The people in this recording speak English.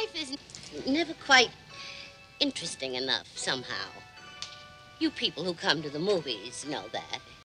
life is never quite interesting enough, somehow. You people who come to the movies know that.